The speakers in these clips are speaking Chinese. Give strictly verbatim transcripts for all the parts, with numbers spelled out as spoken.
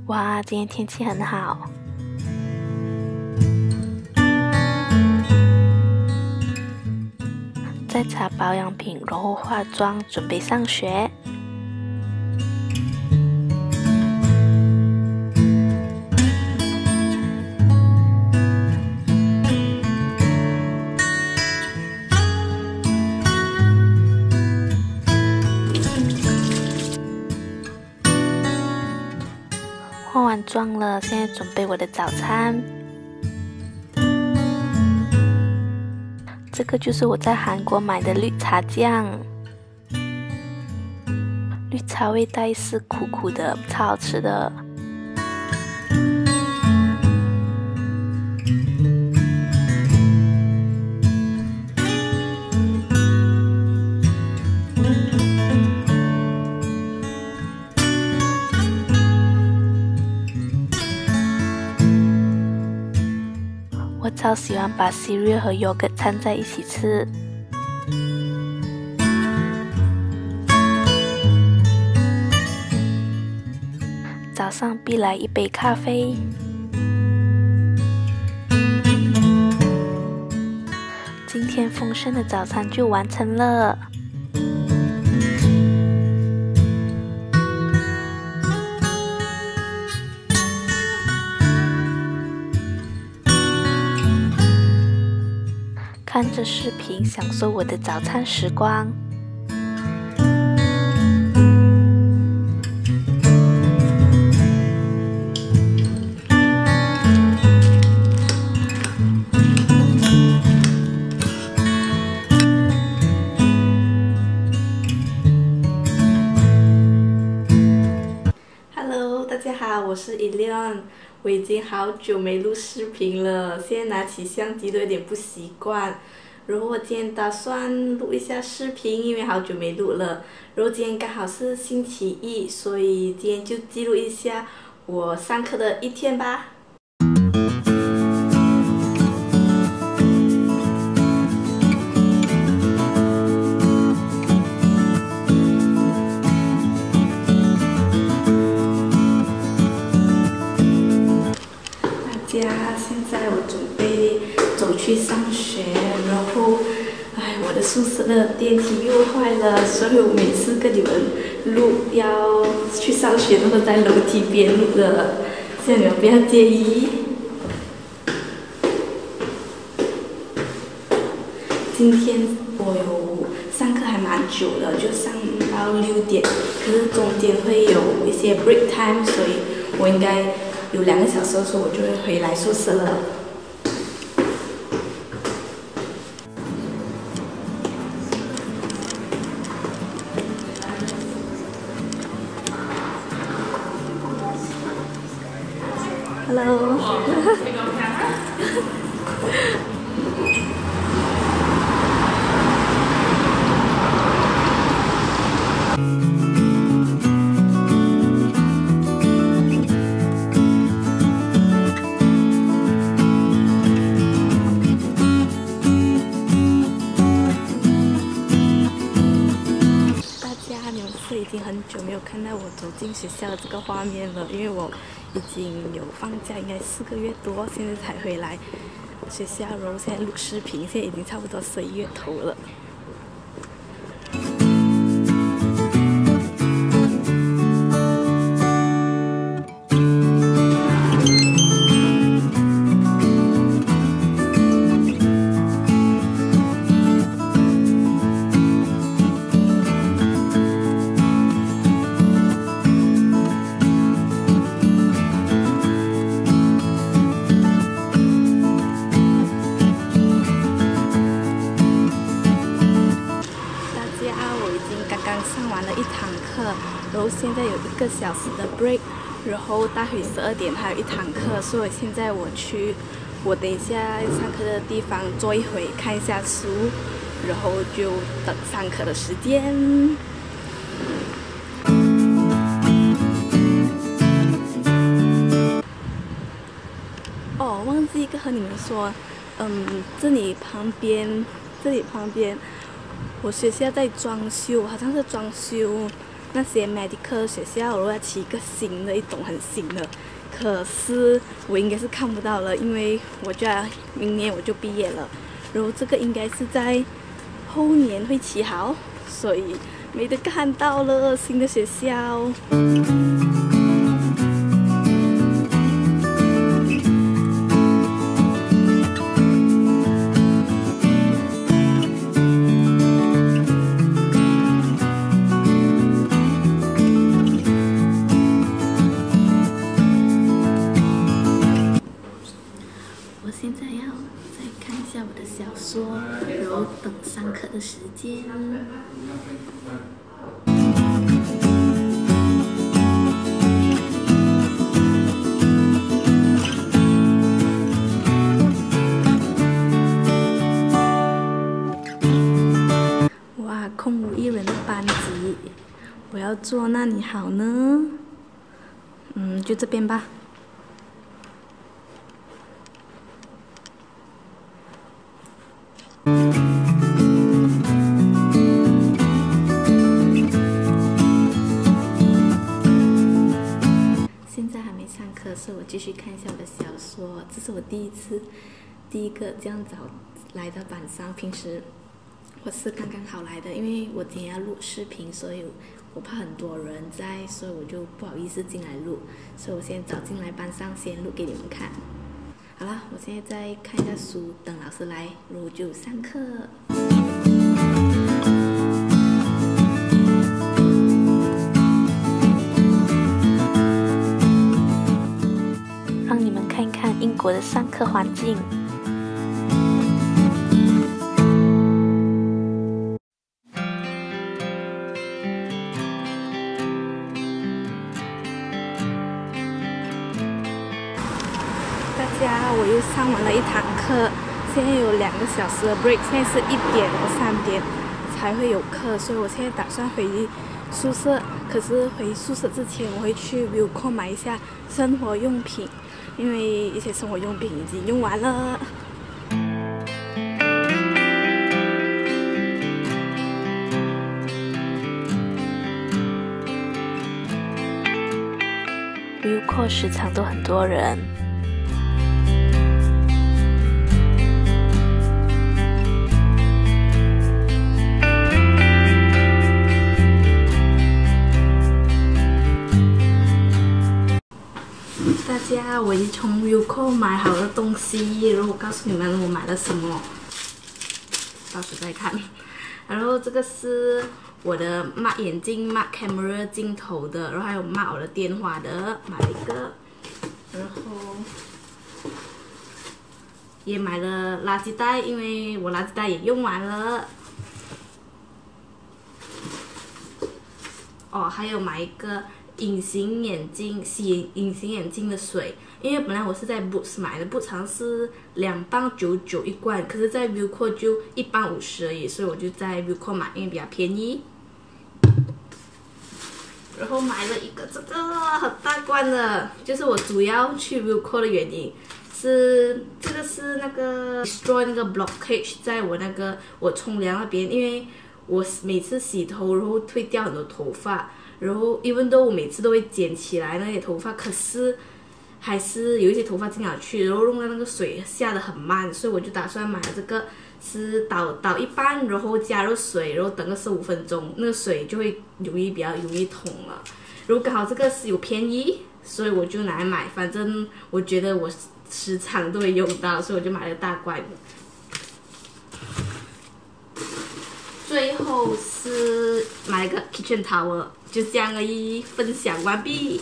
哇，今天天气很好。在擦保养品，然后化妆，准备上学。化完妆了，现在准备我的早餐。这个就是我在韩国买的绿茶酱，绿茶味道是苦苦的，超好吃的。我超喜欢把 cereal 和 yogurt 掺在一起吃。早上必来一杯咖啡。今天丰盛的早餐就完成了。看着视频，享受我的早餐时光。Hello， 大家好，我是 Elion。我已经好久没录视频了，现在拿起相机都有点不习惯。然后我今天打算录一下视频，因为好久没录了。然后今天刚好是星期一，所以今天就记录一下我上课的一天吧。现在我准备走去上学，然后，哎，我的宿舍的电梯又坏了，所以我每次跟你们录要去上学都是在楼梯边录的，希望你们不要介意。今天我有上课还蛮久的，就上到六点，可是中间会有一些 break time， 所以我应该有两个小时的时候，我就会回来宿舍了。Hello 。已经很久没有看到我走进学校的这个画面了，因为我已经有放假，应该四个月多，现在才回来学校，然后现在录视频，现在已经差不多十一月头了。上完了一堂课，然后现在有一个小时的 break， 然后待会十二点还有一堂课，所以现在我去，我等一下上课的地方坐一会，看一下书，然后就等上课的时间。哦，忘记一个和你们说，嗯，这里旁边，这里旁边。我学校在装修，好像是装修那些 medical 学校，我要起一个新的一种很新的，可是我应该是看不到了，因为我觉得明年我就毕业了，然后这个应该是在后年会起好，所以没得看到了新的学校。我现在要再看一下我的小说，然后等上课的时间。哇，空无一人的班级，我要坐那里好呢？嗯，就这边吧。现在还没上课，所以我继续看一下我的小说。这是我第一次，第一个这样早来到班上。平时我是刚刚好来的，因为我今天要录视频，所以我怕很多人在，所以我就不好意思进来录，所以我先早进来班上先录给你们看。好了，我现在再看一下书，等老师来，然后就上课。让你们看看英国的上课环境。大家，我又上完了一堂课，现在有两个小时的 break， 现在是一点或三点才会有课，所以我现在打算回宿舍。可是回宿舍之前，我会去 Wilko 买一下生活用品，因为一些生活用品已经用完了。Wilko 时常都很多人。大家，我已经从 Wilko 买好了东西，然后我告诉你们我买了什么，到时再看。然后这个是我的 Mark 眼镜 ，Mark camera 镜头的，然后还有 Mark 我的电话的，买了一个。然后也买了垃圾袋，因为我垃圾袋也用完了。哦，还有买一个隐形眼镜，洗隐形眼镜的水，因为本来我是在 Boots 买的 ，Boots 好像是两磅九九一罐，可是在 Wilko 就一磅五十而已，所以我就在 Wilko 买，因为比较便宜。然后买了一个这个很大罐的，就是我主要去 Wilko 的原因，是这个是那个 destroy 那个 blockage 在我那个我冲凉那边，因为我每次洗头然后会掉很多头发。然后 even though 我每次都会捡起来那些头发，可是还是有一些头发进了去，然后用那个水下得很慢，所以我就打算买了这个，是倒倒一半，然后加入水，然后等个十五分钟，那个水就会容易比较容易通了。如果刚好这个是有便宜，所以我就拿来买，反正我觉得我时常都会用到，所以我就买了大罐的。最后是买了个 kitchen towel， 就这样而已，分享完毕。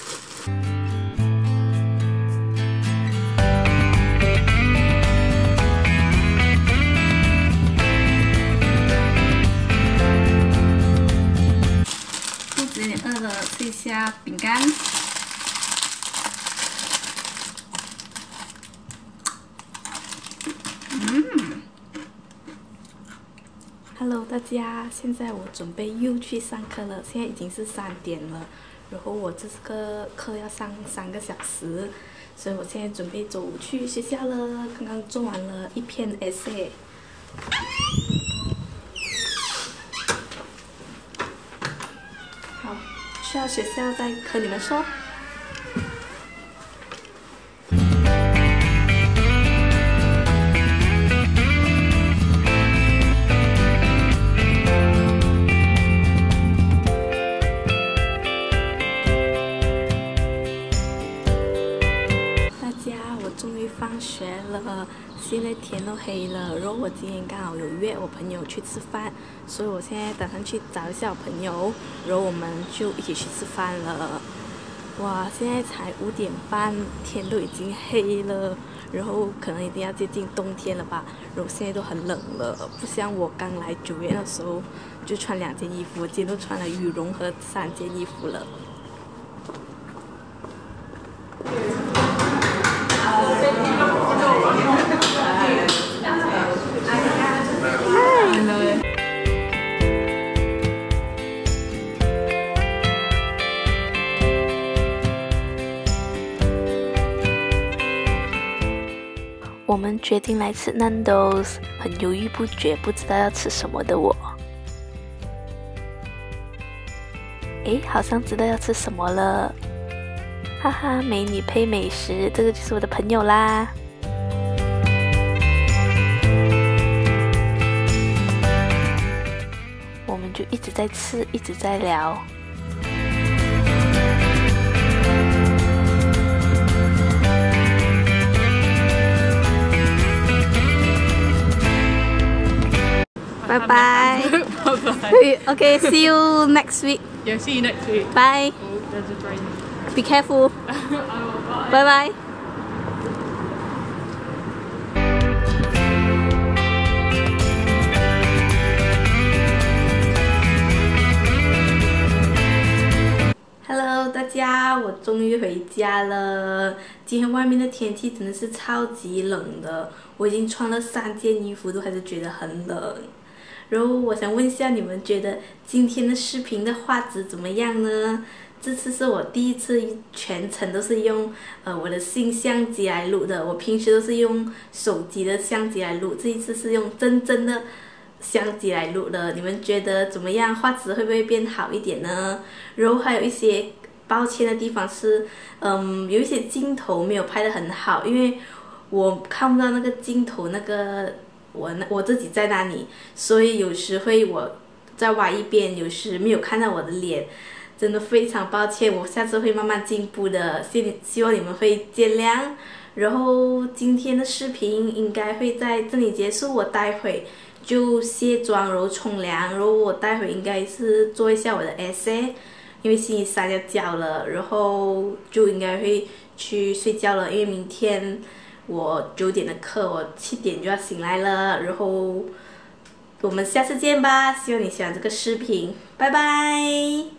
肚子有点饿了，吃一下饼干。嗯。Hello， 大家，现在我准备又去上课了，现在已经是三点了，然后我这个课要上三个小时，所以我现在准备走去学校了。刚刚做完了一篇 essay。 下学校再和你们说。终于放学了，现在天都黑了。然后我今天刚好有约我朋友去吃饭，所以我现在打算去找一下我朋友，然后我们就一起去吃饭了。哇，现在才五点半，天都已经黑了，然后可能已经要接近冬天了吧。然后现在都很冷了，不像我刚来九月的时候就穿两件衣服，我今天都穿了羽绒和三件衣服了。我们决定来吃 Nando's， 很犹豫不决，不知道要吃什么的我。诶，好像知道要吃什么了，哈哈，美女配美食，这个就是我的朋友啦。我们就一直在吃，一直在聊。Bye bye. Bye bye. Okay, see you next week. Yeah, see you next week. Bye. Oh, there's a train. Be careful. I will, bye. Bye bye. Hello， 大家，我终于回家了。今天外面的天气真的是超级冷的，我已经穿了三件衣服，都还是觉得很冷。然后我想问一下，你们觉得今天的视频的画质怎么样呢？这次是我第一次全程都是用呃我的新相机来录的，我平时都是用手机的相机来录，这一次是用真正的相机来录的。你们觉得怎么样？画质会不会变好一点呢？然后还有一些抱歉的地方是，嗯，有一些镜头没有拍得很好，因为我看不到那个镜头那个。我我自己在那里，所以有时会我再歪一边，有时没有看到我的脸，真的非常抱歉，我下次会慢慢进步的，希希望你们会见谅。然后今天的视频应该会在这里结束，我待会就卸妆，然后冲凉，然后我待会应该是做一下我的 essay， 因为星期三要交了，然后就应该会去睡觉了，因为明天。我九点的课，我七点就要醒来了，然后我们下次见吧，希望你喜欢这个视频，拜拜。